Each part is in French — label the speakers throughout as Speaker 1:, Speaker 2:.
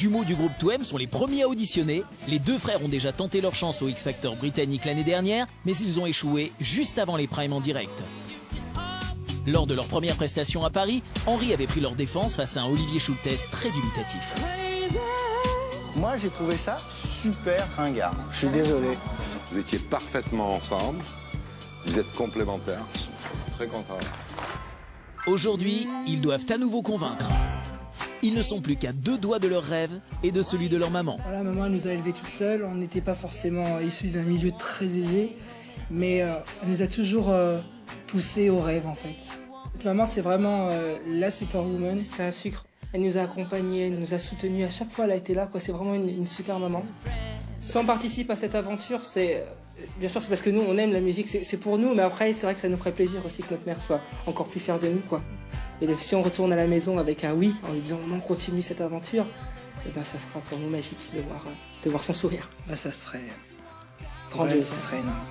Speaker 1: Jumeaux du groupe 2M sont les premiers à auditionner. Les deux frères ont déjà tenté leur chance au X Factor britannique l'année dernière, mais ils ont échoué juste avant les primes en direct. Lors de leur première prestation à Paris, Henry avait pris leur défense face à un Olivier Schultes très dubitatif.
Speaker 2: Moi, j'ai trouvé ça super ringard. Je suis désolé.
Speaker 3: Vous étiez parfaitement ensemble. Vous êtes complémentaires. Je suis très content.
Speaker 1: Aujourd'hui, ils doivent à nouveau convaincre. Ils ne sont plus qu'à 2 doigts de leur rêve et de celui de leur maman.
Speaker 4: Voilà, maman elle nous a élevés toute seule. On n'était pas forcément issus d'un milieu très aisé, mais elle nous a toujours poussés au rêve en fait. Maman, c'est vraiment la superwoman. C'est un sucre. Elle nous a accompagnés, elle nous a soutenus. À chaque fois, elle a été là. C'est vraiment une super maman. Si on participe à cette aventure, c'est bien sûr c'est parce que nous, on aime la musique. C'est pour nous, mais après, c'est vrai que ça nous ferait plaisir aussi que notre mère soit encore plus fière de nous, quoi. Et si on retourne à la maison avec un oui, en lui disant on continue cette aventure, et ben ça sera pour nous magique de voir son sourire.
Speaker 2: Bah, ça serait
Speaker 4: grandiose.
Speaker 2: Ça serait énorme.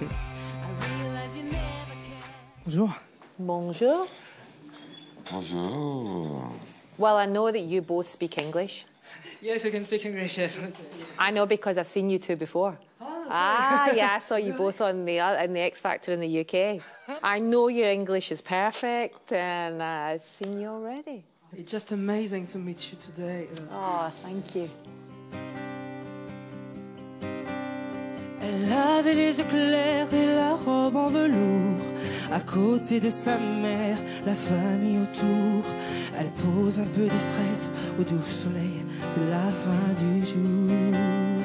Speaker 4: Bonjour.
Speaker 5: Bonjour.
Speaker 3: Bonjour.
Speaker 5: Well, I know that you both speak English.
Speaker 4: Yes, I can speak English, yes.
Speaker 5: I know because I've seen you two before. Yeah, I saw you both in the X Factor in the UK. I know your English is perfect, and I've seen you already.
Speaker 4: It's just amazing to meet you today.
Speaker 5: Oh, thank you.
Speaker 4: Elle avait les yeux clairs et la robe en velours. À côté de sa mère, la famille autour. Elle pose un peu distraite au doux soleil de la fin du jour.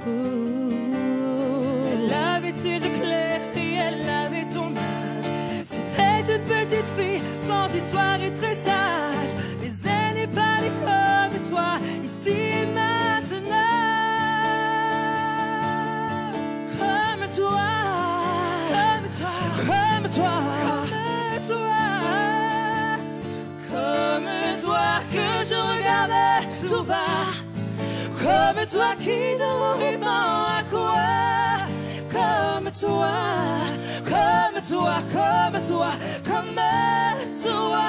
Speaker 4: Elle avait tes yeux clairs et elle avait ton âge. C'était une petite fille sans histoire et très sage. Mais elle n'est pas née comme toi, ici et maintenant. Comme toi, comme toi, comme toi, comme toi, comme toi que je regardais tout bas, comme toi qui n'aurait pas à quoi, comme toi, comme toi, comme toi, comme toi.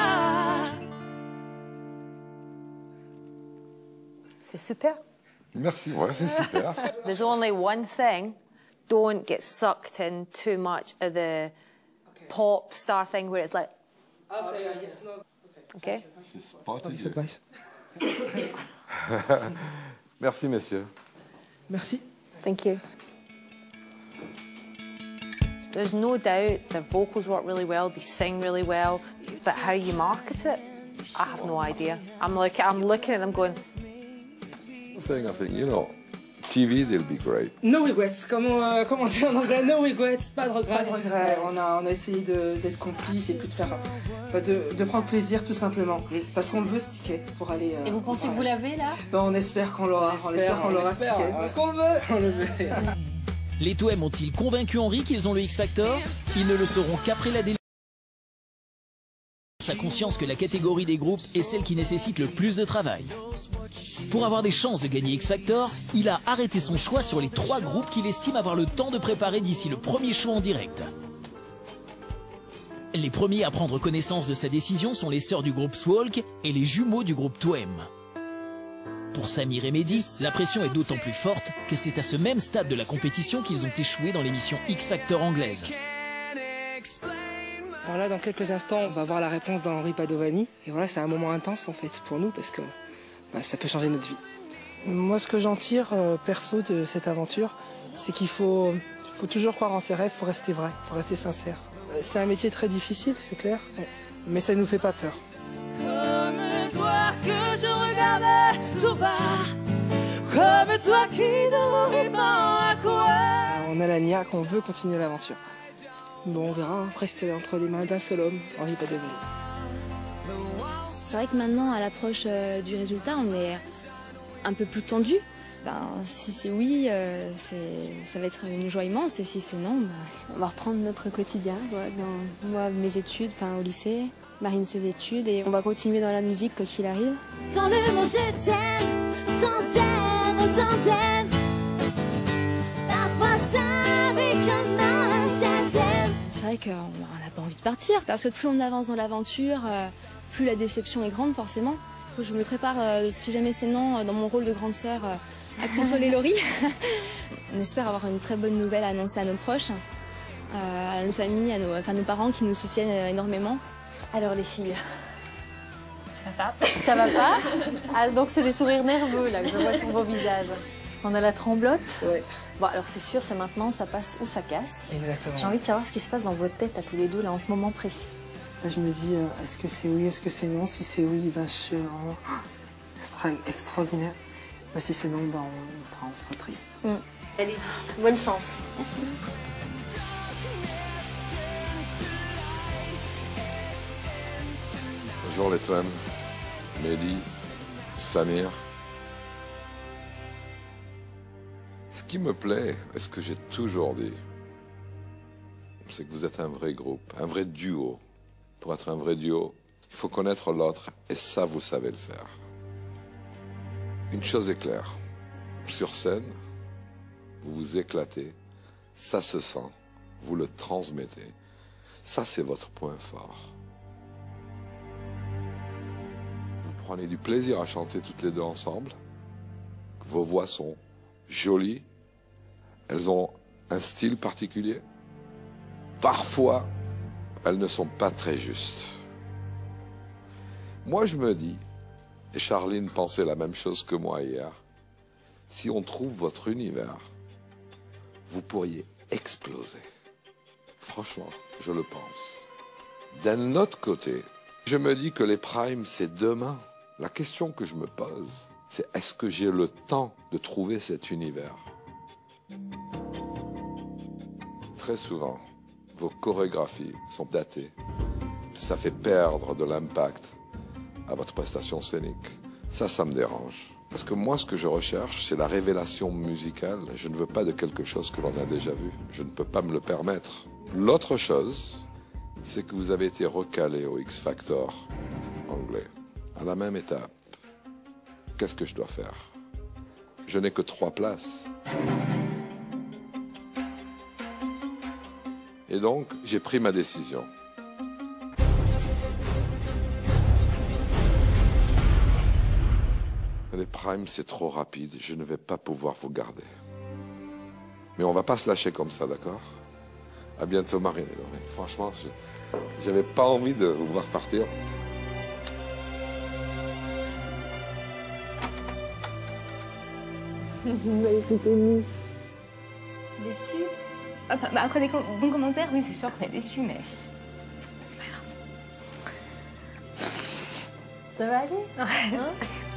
Speaker 5: C'est super.
Speaker 3: Merci, ouais, c'est super.
Speaker 5: There's only one thing. Don't get sucked in too much of the pop star thing where it's like, okay?
Speaker 3: She spotted you.
Speaker 4: Advice.
Speaker 3: Merci, messieurs.
Speaker 4: Merci.
Speaker 5: Thank you. There's no doubt their vocals work really well, they sing really well, but how you market it, I have no idea. I'm looking at them going,
Speaker 3: I think, you know, TV, they'll be great.
Speaker 4: No regrets, comme on dit en anglais, no regrets, pas de regrets. Pas de regrets. On a essayé d'être complices et puis de faire, de prendre plaisir tout simplement, parce qu'on veut ce ticket pour aller.
Speaker 6: Et vous pensez que vous l'avez là?
Speaker 4: On espère qu'on l'aura, on espère qu'on l'aura ce ticket, parce qu'on le veut. On le veut.
Speaker 1: Les 2M ont-ils convaincu Henry qu'ils ont le X Factor? Ils ne le sauront qu'après la délivrance. Sa conscience que la catégorie des groupes est celle qui nécessite le plus de travail. Pour avoir des chances de gagner X Factor, il a arrêté son choix sur les 3 groupes qu'il estime avoir le temps de préparer d'ici le premier show en direct. Les premiers à prendre connaissance de sa décision sont les sœurs du groupe Swalk et les jumeaux du groupe 2M. Pour Samir et Mehdi, la pression est d'autant plus forte que c'est à ce même stade de la compétition qu'ils ont échoué dans l'émission X Factor anglaise.
Speaker 4: Alors là, dans quelques instants, on va voir la réponse d'Henry Padovani. Et voilà, c'est un moment intense en fait pour nous parce que ça peut changer notre vie. Moi, ce que j'en tire perso de cette aventure, c'est qu'il faut toujours croire en ses rêves, il faut rester vrai, il faut rester sincère. C'est un métier très difficile, c'est clair, mais ça ne nous fait pas peur. Comme toi que je regardais tout bas, comme toi qui n'aurait pas à quoi. On a la niaque, on veut continuer l'aventure. Bon, on verra, après c'est entre les mains d'un seul homme, Henry Padovani.
Speaker 6: C'est vrai que maintenant, à l'approche du résultat, on est un peu plus tendu. Si c'est oui, ça va être une joie immense, et si c'est non, on va reprendre notre quotidien. Moi, mes études, au lycée, Marine ses études, et on va continuer dans la musique quoi qu'il arrive.
Speaker 7: Dans le monde je t'aime, tant t'aime, autant t'aime. Parfois ça avec un
Speaker 6: c'est vrai qu'on n'a pas envie de partir, parce que plus on avance dans l'aventure, plus la déception est grande forcément. Faut que je me prépare, si jamais c'est non, dans mon rôle de grande sœur, à consoler Laurie. On espère avoir une très bonne nouvelle à annoncer à nos proches, à notre famille, à nos parents qui nous soutiennent énormément.
Speaker 8: Alors les filles, ça va pas? Ça va pas? Ah, donc c'est des sourires nerveux là que je vois sur vos visages. On a la tremblote.
Speaker 4: Ouais.
Speaker 8: Bon alors c'est sûr, c'est maintenant, ça passe ou ça casse.
Speaker 4: Exactement.
Speaker 8: J'ai envie de savoir ce qui se passe dans votre tête à tous les deux là en ce moment précis.
Speaker 4: Là, je me dis, est-ce que c'est oui, est-ce que c'est non? Si c'est oui, ben, ça sera extraordinaire. Ben, si c'est non, ben, on sera triste.
Speaker 8: Allez-y, bonne chance.
Speaker 6: Merci.
Speaker 3: Bonjour les twins, Mehdi, Samir. Ce qui me plaît, et ce que j'ai toujours dit, c'est que vous êtes un vrai groupe, un vrai duo. Pour être un vrai duo, il faut connaître l'autre, et ça, vous savez le faire. Une chose est claire, sur scène, vous vous éclatez, ça se sent, vous le transmettez. Ça, c'est votre point fort. Vous prenez du plaisir à chanter toutes les deux ensemble. Vos voix sont jolies. Elles ont un style particulier. Parfois, elles ne sont pas très justes. Moi, je me dis, et Charline pensait la même chose que moi hier, si on trouve votre univers, vous pourriez exploser. Franchement, je le pense. D'un autre côté, je me dis que les primes, c'est demain. La question que je me pose, c'est est-ce que j'ai le temps de trouver cet univers? Très souvent, vos chorégraphies sont datées. Ça fait perdre de l'impact à votre prestation scénique. Ça me dérange. Parce que moi, ce que je recherche, c'est la révélation musicale. Je ne veux pas de quelque chose que l'on a déjà vu. Je ne peux pas me le permettre. L'autre chose, c'est que vous avez été recalé au X Factor anglais, à la même étape. Qu'est-ce que je dois faire? Je n'ai que 3 places. Et donc, j'ai pris ma décision. Les primes, c'est trop rapide. Je ne vais pas pouvoir vous garder. Mais on va pas se lâcher comme ça, d'accord? À bientôt, Marine et Laurie. Franchement, j'avais pas envie de vous voir partir.
Speaker 6: Déçu? Après des bons commentaires, oui, c'est sûr qu'on est déçu, mais c'est pas grave.
Speaker 8: Ça va aller?
Speaker 6: Ouais.
Speaker 8: Hein?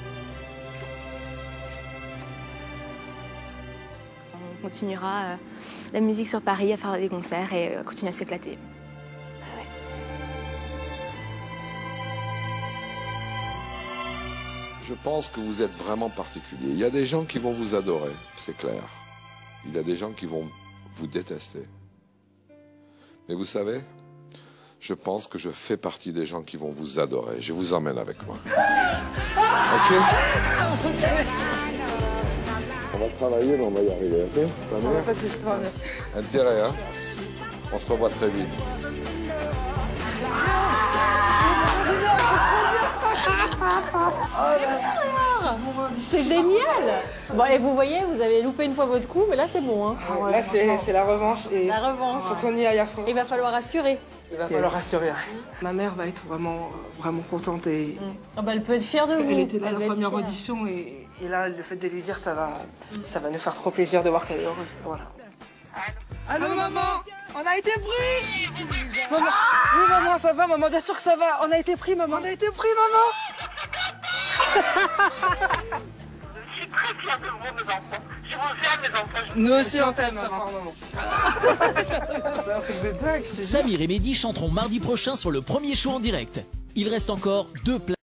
Speaker 6: On continuera la musique sur Paris, à faire des concerts et continuer à s'éclater.
Speaker 3: Je pense que vous êtes vraiment particulier. Il y a des gens qui vont vous adorer, c'est clair. Il y a des gens qui vont vous détester. Mais vous savez, je pense que je fais partie des gens qui vont vous adorer. Je vous emmène avec moi. Ok? On va travailler, mais on va y arriver, ok? Intérêt, hein? On se revoit très vite.
Speaker 8: C'est génial! Bon, et vous voyez, vous avez loupé une fois votre coup, mais là c'est bon. Hein.
Speaker 4: Ah ouais, là, c'est la revanche. Et
Speaker 8: la revanche.
Speaker 4: faut qu'on y aille à fond.
Speaker 8: Il va falloir assurer.
Speaker 4: Il va falloir assurer. Ma mère va être vraiment contente. Et...
Speaker 8: Oh bah, elle peut être fière de vous.
Speaker 4: Elle était là à la première audition et là, le fait de lui dire, ça va nous faire trop plaisir de voir qu'elle est heureuse. Voilà. Allô, maman? On a été pris! Maman. Oui, maman, ça va, maman, bien sûr que ça va. On a été pris, maman. On a été pris, maman!
Speaker 9: Je suis très fière de vous, mes enfants. Je vous aime, mes enfants.
Speaker 4: Nous aussi, on t'aime, maman.
Speaker 1: Samir et Mehdi chanteront mardi prochain sur le premier show en direct. Il reste encore 2 places.